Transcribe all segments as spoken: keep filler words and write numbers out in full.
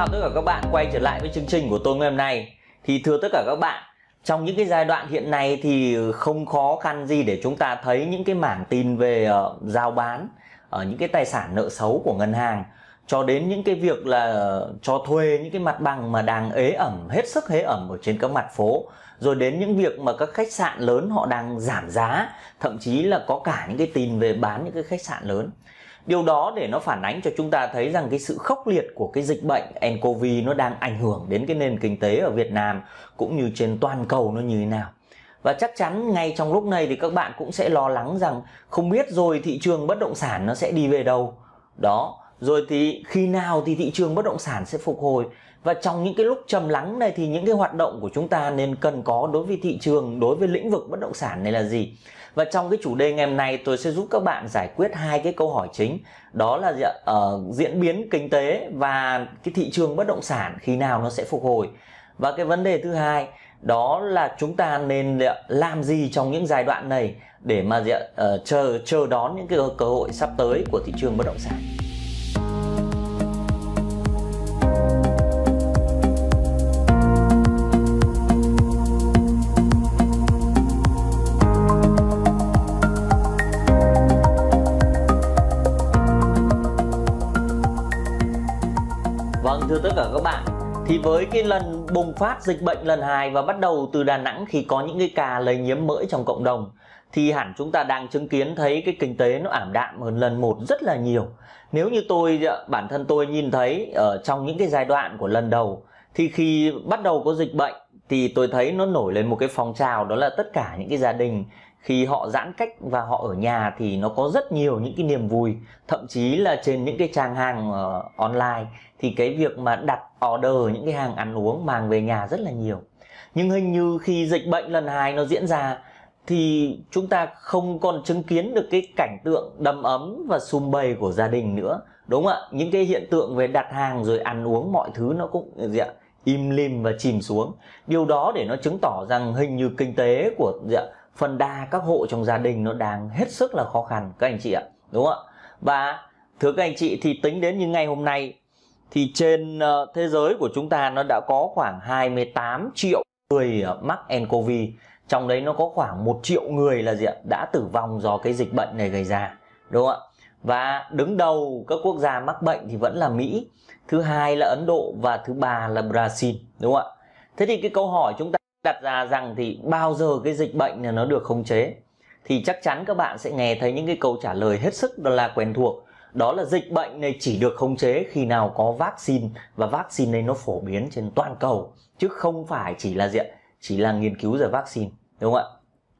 chào tất cả các bạn quay trở lại với chương trình của tôi ngày hôm nay. Thì thưa tất cả các bạn, trong những cái giai đoạn hiện nay thì không khó khăn gì để chúng ta thấy những cái mảng tin về uh, giao bán ở uh, những cái tài sản nợ xấu của ngân hàng, cho đến những cái việc là uh, cho thuê những cái mặt bằng mà đang ế ẩm, hết sức ế ẩm ở trên các mặt phố, rồi đến những việc mà các khách sạn lớn họ đang giảm giá, thậm chí là có cả những cái tin về bán những cái khách sạn lớn. Điều đó để nó phản ánh cho chúng ta thấy rằng cái sự khốc liệt của cái dịch bệnh nCoV nó đang ảnh hưởng đến cái nền kinh tế ở Việt Nam cũng như trên toàn cầu nó như thế nào. Và chắc chắn ngay trong lúc này thì các bạn cũng sẽ lo lắng rằng không biết rồi thị trường bất động sản nó sẽ đi về đâu. Đó, rồi thì khi nào thì thị trường bất động sản sẽ phục hồi. Và trong những cái lúc trầm lắng này thì những cái hoạt động của chúng ta nên cần có đối với thị trường, đối với lĩnh vực bất động sản này là gì? Và trong cái chủ đề ngày hôm nay tôi sẽ giúp các bạn giải quyết hai cái câu hỏi chính. Đó là uh, diễn biến kinh tế và cái thị trường bất động sản khi nào nó sẽ phục hồi. Và cái vấn đề thứ hai đó là chúng ta nên làm gì trong những giai đoạn này để mà uh, chờ chờ đón những cái cơ hội sắp tới của thị trường bất động sản. Vâng, thưa tất cả các bạn, thì với cái lần bùng phát dịch bệnh lần hai và bắt đầu từ Đà Nẵng khi có những cái ca lây nhiễm mới trong cộng đồng, thì hẳn chúng ta đang chứng kiến thấy cái kinh tế nó ảm đạm hơn lần một rất là nhiều. Nếu như tôi, bản thân tôi nhìn thấy ở trong những cái giai đoạn của lần đầu, thì khi bắt đầu có dịch bệnh thì tôi thấy nó nổi lên một cái phong trào, đó là tất cả những cái gia đình khi họ giãn cách và họ ở nhà thì nó có rất nhiều những cái niềm vui. Thậm chí là trên những cái trang hàng uh, online thì cái việc mà đặt order những cái hàng ăn uống mang về nhà rất là nhiều. Nhưng hình như khi dịch bệnh lần hai nó diễn ra thì chúng ta không còn chứng kiến được cái cảnh tượng đầm ấm và sum vầy của gia đình nữa, đúng không ạ? Những cái hiện tượng về đặt hàng rồi ăn uống mọi thứ nó cũng gì ạ? Im lim và chìm xuống. Điều đó để nó chứng tỏ rằng hình như kinh tế của gì ạ? Phần đa các hộ trong gia đình nó đang hết sức là khó khăn các anh chị ạ, đúng không ạ? Và thưa các anh chị, thì tính đến như ngày hôm nay thì trên uh, thế giới của chúng ta nó đã có khoảng hai mươi tám triệu người uh, mắc nCoV. Trong đấy nó có khoảng một triệu người là gì ạ? Đã tử vong do cái dịch bệnh này gây ra, đúng không ạ? Và đứng đầu các quốc gia mắc bệnh thì vẫn là Mỹ, thứ hai là Ấn Độ và thứ ba là Brazil, đúng không ạ? Thế thì cái câu hỏi chúng ta đặt ra rằng thì bao giờ cái dịch bệnh này nó được khống chế? Thì chắc chắn các bạn sẽ nghe thấy những cái câu trả lời hết sức đó là quen thuộc. Đó là dịch bệnh này chỉ được khống chế khi nào có vaccine, và vaccine này nó phổ biến trên toàn cầu, chứ không phải chỉ là diện chỉ là nghiên cứu về vaccine, đúng không ạ?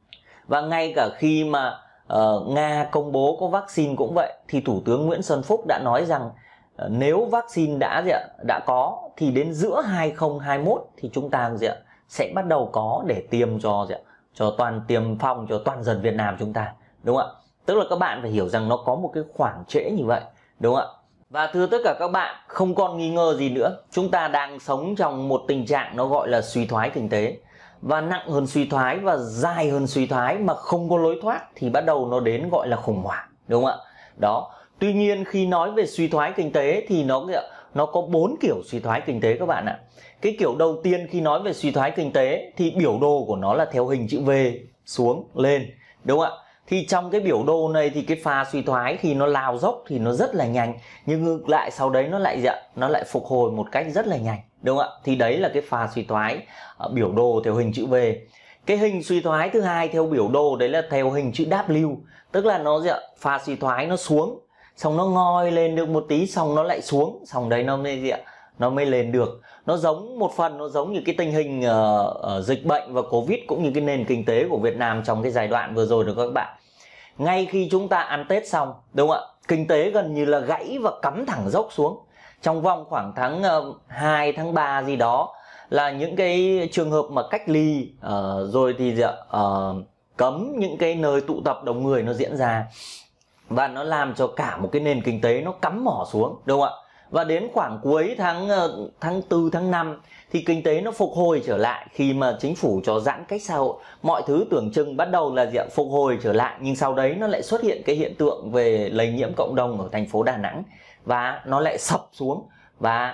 Và ngay cả khi mà uh, Nga công bố có vaccine cũng vậy, thì Thủ tướng Nguyễn Xuân Phúc đã nói rằng uh, nếu vaccine đã đã có thì đến giữa hai không hai mốt thì chúng ta sẽ bắt đầu có để tiêm cho cho toàn tiêm phòng cho toàn dân Việt Nam chúng ta, đúng không ạ? Tức là các bạn phải hiểu rằng nó có một cái khoảng trễ như vậy, đúng không ạ? Và thưa tất cả các bạn, không còn nghi ngờ gì nữa, chúng ta đang sống trong một tình trạng nó gọi là suy thoái kinh tế. Và nặng hơn suy thoái và dài hơn suy thoái mà không có lối thoát thì bắt đầu nó đến gọi là khủng hoảng, đúng không ạ? Đó. Tuy nhiên khi nói về suy thoái kinh tế thì nó nó có bốn kiểu suy thoái kinh tế các bạn ạ. Cái kiểu đầu tiên khi nói về suy thoái kinh tế thì biểu đồ của nó là theo hình chữ V, xuống lên, đúng không ạ? Thì trong cái biểu đồ này thì cái pha suy thoái khi nó lao dốc thì nó rất là nhanh, nhưng ngược lại sau đấy nó lại dạ, nó lại phục hồi một cách rất là nhanh, đúng không ạ? Thì đấy là cái pha suy thoái uh, biểu đồ theo hình chữ V. Cái hình suy thoái thứ hai theo biểu đồ đấy là theo hình chữ W, tức là nó dạ, pha suy thoái nó xuống, xong nó ngoi lên được một tí, xong nó lại xuống, xong đấy nó mới dạ, nó mới lên được. Nó giống một phần, nó giống như cái tình hình uh, uh, dịch bệnh và Covid cũng như cái nền kinh tế của Việt Nam trong cái giai đoạn vừa rồi được các bạn. Ngay khi chúng ta ăn Tết xong, đúng không ạ? Kinh tế gần như là gãy và cắm thẳng dốc xuống. Trong vòng khoảng tháng uh, hai, tháng ba gì đó là những cái trường hợp mà cách ly, uh, rồi thì uh, cấm những cái nơi tụ tập đông người nó diễn ra. Và nó làm cho cả một cái nền kinh tế nó cắm mỏ xuống, đúng không ạ? Và đến khoảng cuối tháng tháng tư, tháng năm thì kinh tế nó phục hồi trở lại khi mà chính phủ cho giãn cách xã hội. Mọi thứ tưởng chừng bắt đầu là diện phục hồi trở lại, nhưng sau đấy nó lại xuất hiện cái hiện tượng về lây nhiễm cộng đồng ở thành phố Đà Nẵng và nó lại sập xuống. Và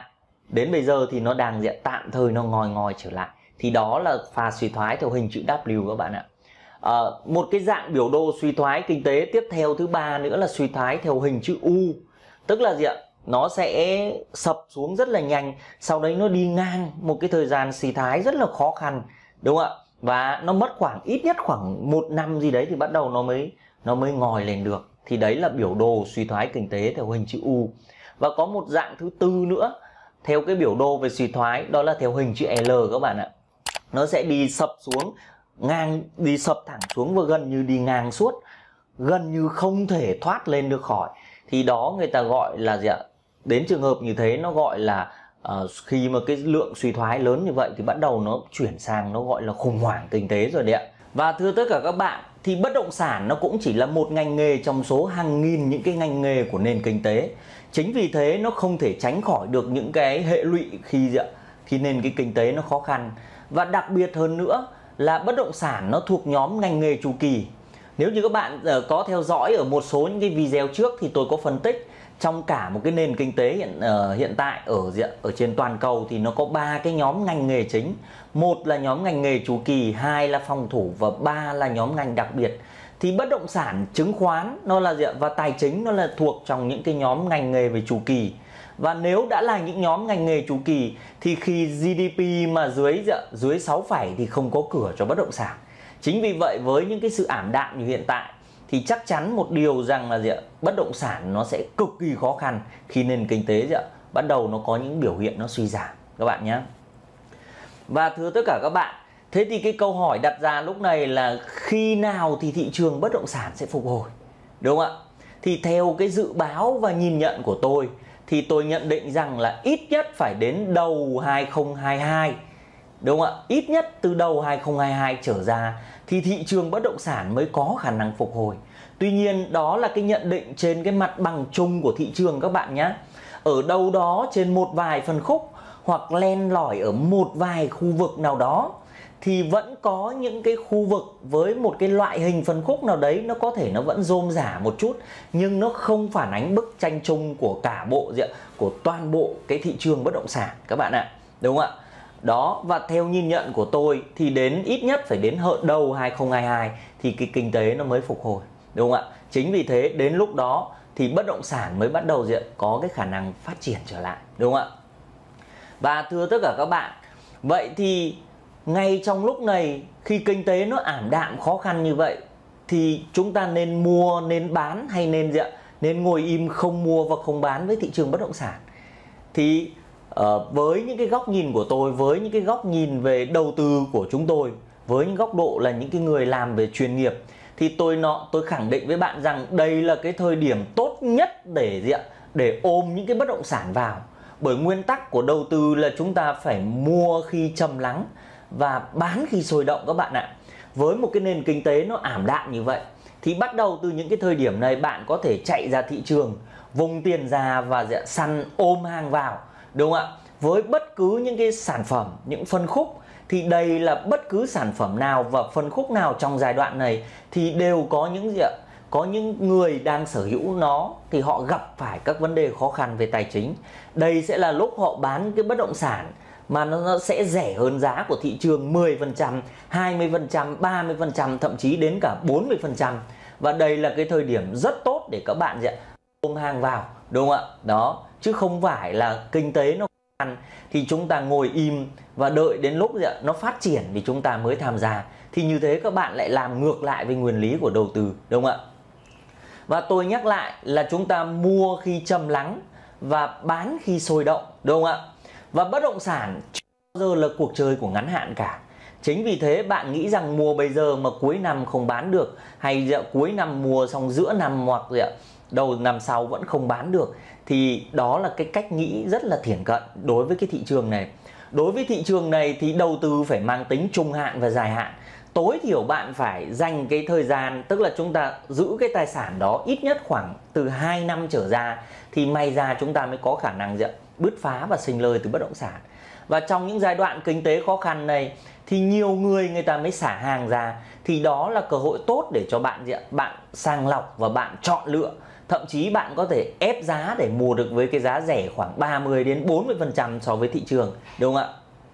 đến bây giờ thì nó đang diện tạm thời nó ngồi ngồi trở lại. Thì đó là pha suy thoái theo hình chữ W các bạn ạ. À, một cái dạng biểu đồ suy thoái kinh tế tiếp theo thứ ba nữa là suy thoái theo hình chữ U. Tức là gì ạ? Nó sẽ sập xuống rất là nhanh, sau đấy nó đi ngang một cái thời gian suy thoái rất là khó khăn, đúng không ạ? Và nó mất khoảng ít nhất khoảng một năm gì đấy thì bắt đầu nó mới nó mới ngồi lên được. Thì đấy là biểu đồ suy thoái kinh tế theo hình chữ U. Và có một dạng thứ tư nữa theo cái biểu đồ về suy thoái, đó là theo hình chữ L các bạn ạ. Nó sẽ đi sập xuống ngang, đi sập thẳng xuống và gần như đi ngang suốt, gần như không thể thoát lên được khỏi. Thì đó người ta gọi là gì ạ? Đến trường hợp như thế nó gọi là uh, khi mà cái lượng suy thoái lớn như vậy thì bắt đầu nó chuyển sang nó gọi là khủng hoảng kinh tế rồi đấy ạ. Và thưa tất cả các bạn, thì bất động sản nó cũng chỉ là một ngành nghề trong số hàng nghìn những cái ngành nghề của nền kinh tế. Chính vì thế nó không thể tránh khỏi được những cái hệ lụy khi gì ạ? Khi nền cái kinh tế nó khó khăn. Và đặc biệt hơn nữa là bất động sản nó thuộc nhóm ngành nghề chu kỳ. Nếu như các bạn có theo dõi ở một số những cái video trước thì tôi có phân tích trong cả một cái nền kinh tế hiện uh, hiện tại ở ở trên toàn cầu thì nó có ba cái nhóm ngành nghề chính. Một là nhóm ngành nghề chu kỳ, hai là phòng thủ và ba là nhóm ngành đặc biệt. Thì bất động sản, chứng khoán nó là gì ạ? Và tài chính nó là thuộc trong những cái nhóm ngành nghề về chu kỳ. Và nếu đã là những nhóm ngành nghề chu kỳ thì khi giê đê pê mà dưới dưới sáu phẩy thì không có cửa cho bất động sản. Chính vì vậy với những cái sự ảm đạm như hiện tại thì chắc chắn một điều rằng là gì ạ? Bất động sản nó sẽ cực kỳ khó khăn khi nền kinh tế gì ạ? Bắt đầu nó có những biểu hiện nó suy giảm các bạn nhé. Và thưa tất cả các bạn, thế thì cái câu hỏi đặt ra lúc này là khi nào thì thị trường bất động sản sẽ phục hồi, đúng không ạ? Thì theo cái dự báo và nhìn nhận của tôi thì tôi nhận định rằng là ít nhất phải đến đầu hai không hai hai, đúng không ạ? Ít nhất từ đầu hai không hai hai trở ra thì thị trường bất động sản mới có khả năng phục hồi. Tuy nhiên đó là cái nhận định trên cái mặt bằng chung của thị trường các bạn nhé. Ở đâu đó trên một vài phân khúc hoặc len lỏi ở một vài khu vực nào đó thì vẫn có những cái khu vực với một cái loại hình phân khúc nào đấy nó có thể nó vẫn rôm rả một chút, nhưng nó không phản ánh bức tranh chung của cả bộ diện của toàn bộ cái thị trường bất động sản các bạn ạ, đúng không ạ? Đó, và theo nhìn nhận của tôi thì đến ít nhất phải đến hợi đầu hai không hai hai thì cái kinh tế nó mới phục hồi, đúng không ạ? Chính vì thế đến lúc đó thì bất động sản mới bắt đầu diện có cái khả năng phát triển trở lại, đúng không ạ? Và thưa tất cả các bạn, vậy thì ngay trong lúc này khi kinh tế nó ảm đạm khó khăn như vậy thì chúng ta nên mua, nên bán hay nên gì ạ? Nên ngồi im không mua và không bán với thị trường bất động sản? Thì uh, với những cái góc nhìn của tôi, với những cái góc nhìn về đầu tư của chúng tôi, với những góc độ là những cái người làm về chuyên nghiệp thì tôi nọ tôi khẳng định với bạn rằng đây là cái thời điểm tốt nhất để gì ạ? Để ôm những cái bất động sản vào. Bởi nguyên tắc của đầu tư là chúng ta phải mua khi trầm lắng và bán khi sôi động các bạn ạ. Với một cái nền kinh tế nó ảm đạm như vậy thì bắt đầu từ những cái thời điểm này bạn có thể chạy ra thị trường, vùng tiền ra và săn ôm hàng vào, đúng không ạ? Với bất cứ những cái sản phẩm, những phân khúc thì đây là bất cứ sản phẩm nào và phân khúc nào trong giai đoạn này thì đều có những gì ạ? Có những người đang sở hữu nó thì họ gặp phải các vấn đề khó khăn về tài chính. Đây sẽ là lúc họ bán cái bất động sản mà nó sẽ rẻ hơn giá của thị trường mười phần trăm, hai mươi phần trăm, ba mươi phần trăm, thậm chí đến cả bốn mươi phần trăm. Và đây là cái thời điểm rất tốt để các bạn ôm hàng vào, đúng không ạ? Đó, chứ không phải là kinh tế nó khó khăn thì chúng ta ngồi im và đợi đến lúc nó phát triển thì chúng ta mới tham gia. Thì như thế các bạn lại làm ngược lại với nguyên lý của đầu tư, đúng không ạ? Và tôi nhắc lại là chúng ta mua khi trầm lắng và bán khi sôi động, đúng không ạ? Và bất động sản chưa bao giờ là cuộc chơi của ngắn hạn cả. Chính vì thế bạn nghĩ rằng mua bây giờ mà cuối năm không bán được, hay cuối năm mua xong giữa năm hoặc đầu năm sau vẫn không bán được, thì đó là cái cách nghĩ rất là thiển cận đối với cái thị trường này. Đối với thị trường này thì đầu tư phải mang tính trung hạn và dài hạn. Tối thiểu bạn phải dành cái thời gian, tức là chúng ta giữ cái tài sản đó ít nhất khoảng từ hai năm trở ra thì may ra chúng ta mới có khả năng gì ạ? Bứt phá và sinh lời từ bất động sản. Và trong những giai đoạn kinh tế khó khăn này thì nhiều người người ta mới xả hàng ra, thì đó là cơ hội tốt để cho bạn gì ạ? Bạn sàng lọc và bạn chọn lựa Thậm chí bạn có thể ép giá để mua được với cái giá rẻ khoảng ba mươi đến bốn mươi phần trăm so với thị trường, đúng không ạ?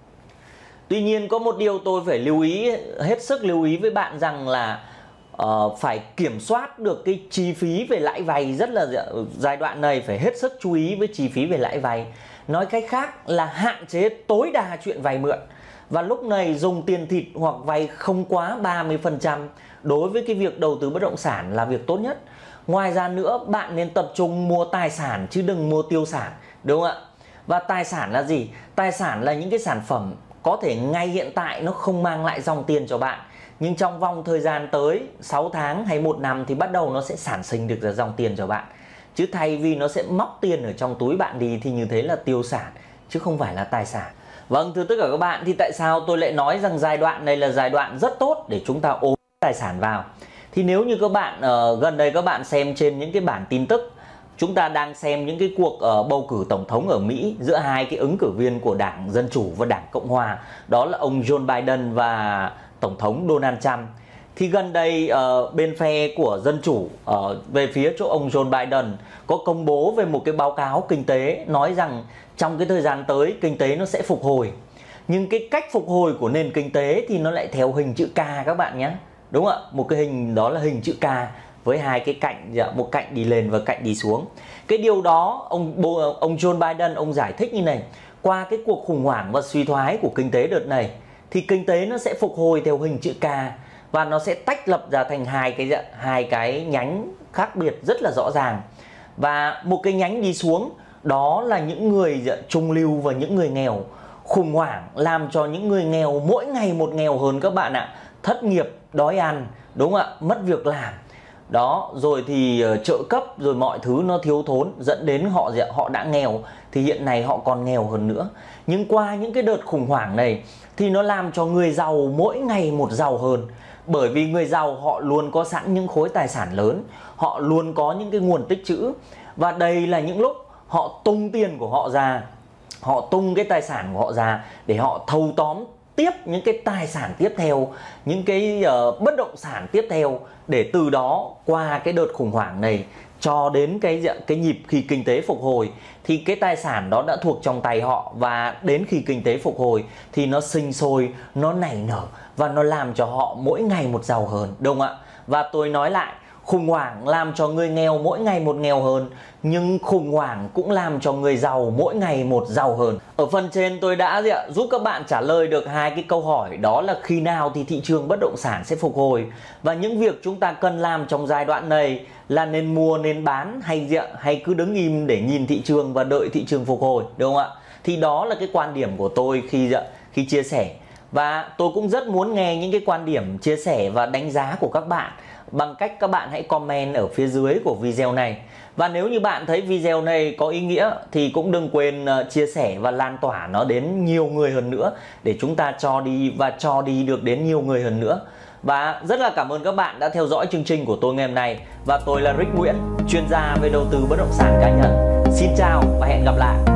Tuy nhiên có một điều tôi phải lưu ý, hết sức lưu ý với bạn rằng là uh, phải kiểm soát được cái chi phí về lãi vay. Rất là giai đoạn này phải hết sức chú ý với chi phí về lãi vay. Nói cách khác là hạn chế tối đa chuyện vay mượn. Và lúc này dùng tiền thịt hoặc vay không quá ba mươi phần trăm đối với cái việc đầu tư bất động sản là việc tốt nhất. Ngoài ra nữa, bạn nên tập trung mua tài sản chứ đừng mua tiêu sản, đúng không ạ? Và tài sản là gì? Tài sản là những cái sản phẩm có thể ngay hiện tại nó không mang lại dòng tiền cho bạn, nhưng trong vòng thời gian tới sáu tháng hay một năm thì bắt đầu nó sẽ sản sinh được ra dòng tiền cho bạn. Chứ thay vì nó sẽ móc tiền ở trong túi bạn đi thì như thế là tiêu sản chứ không phải là tài sản. Vâng, thưa tất cả các bạn, thì tại sao tôi lại nói rằng giai đoạn này là giai đoạn rất tốt để chúng ta ôm tài sản vào? Thì nếu như các bạn uh, gần đây các bạn xem trên những cái bản tin tức, chúng ta đang xem những cái cuộc uh, bầu cử tổng thống ở Mỹ giữa hai cái ứng cử viên của Đảng Dân Chủ và Đảng Cộng Hòa, đó là ông Joe Biden và Tổng thống Donald Trump. Thì gần đây uh, bên phe của Dân Chủ uh, về phía chỗ ông Joe Biden có công bố về một cái báo cáo kinh tế nói rằng trong cái thời gian tới kinh tế nó sẽ phục hồi. Nhưng cái cách phục hồi của nền kinh tế thì nó lại theo hình chữ K các bạn nhé. Đúng không ạ? Một cái hình đó là hình chữ K với hai cái cạnh, một cạnh đi lên và cạnh đi xuống. Cái điều đó ông ông Joe Biden ông giải thích như này: qua cái cuộc khủng hoảng và suy thoái của kinh tế đợt này thì kinh tế nó sẽ phục hồi theo hình chữ K và nó sẽ tách lập ra thành hai cái hai cái nhánh khác biệt rất là rõ ràng. Và một cái nhánh đi xuống đó là những người trung lưu và những người nghèo. Khủng hoảng làm cho những người nghèo mỗi ngày một nghèo hơn các bạn ạ. Thất nghiệp, đói ăn, đúng không ạ? Mất việc làm. Đó, rồi thì uh, trợ cấp rồi mọi thứ nó thiếu thốn dẫn đến họ họ đã nghèo thì hiện nay họ còn nghèo hơn nữa. Nhưng qua những cái đợt khủng hoảng này thì nó làm cho người giàu mỗi ngày một giàu hơn. Bởi vì người giàu họ luôn có sẵn những khối tài sản lớn, họ luôn có những cái nguồn tích trữ. Và đây là những lúc họ tung tiền của họ ra, họ tung cái tài sản của họ ra để họ thâu tóm tiếp những cái tài sản tiếp theo, những cái uh, bất động sản tiếp theo, để từ đó qua cái đợt khủng hoảng này cho đến cái cái nhịp khi kinh tế phục hồi thì cái tài sản đó đã thuộc trong tay họ, và đến khi kinh tế phục hồi thì nó sinh sôi, nó nảy nở và nó làm cho họ mỗi ngày một giàu hơn, đúng không ạ? Và tôi nói lại, khủng hoảng làm cho người nghèo mỗi ngày một nghèo hơn, nhưng khủng hoảng cũng làm cho người giàu mỗi ngày một giàu hơn. Ở phần trên tôi đã gì ạ, giúp các bạn trả lời được hai cái câu hỏi, đó là khi nào thì thị trường bất động sản sẽ phục hồi, và những việc chúng ta cần làm trong giai đoạn này là nên mua, nên bán, hay gì ạ, hay cứ đứng im để nhìn thị trường và đợi thị trường phục hồi, đúng không ạ? Thì đó là cái quan điểm của tôi khi gì ạ, khi chia sẻ. Và tôi cũng rất muốn nghe những cái quan điểm, chia sẻ và đánh giá của các bạn bằng cách các bạn hãy comment ở phía dưới của video này. Và nếu như bạn thấy video này có ý nghĩa thì cũng đừng quên chia sẻ và lan tỏa nó đến nhiều người hơn nữa, để chúng ta cho đi và cho đi được đến nhiều người hơn nữa. Và rất là cảm ơn các bạn đã theo dõi chương trình của tôi ngày hôm nay. Và tôi là Rick Nguyễn, chuyên gia về đầu tư bất động sản cá nhân. Xin chào và hẹn gặp lại.